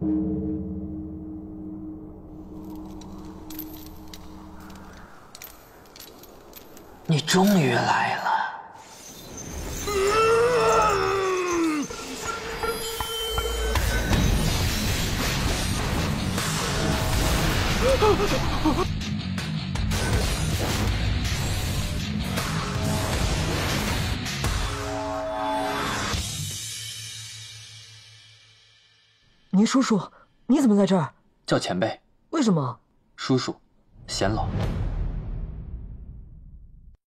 你终于来了。 倪叔叔，你怎么在这儿？ 叫前辈。 为什么？ 叔叔，显老。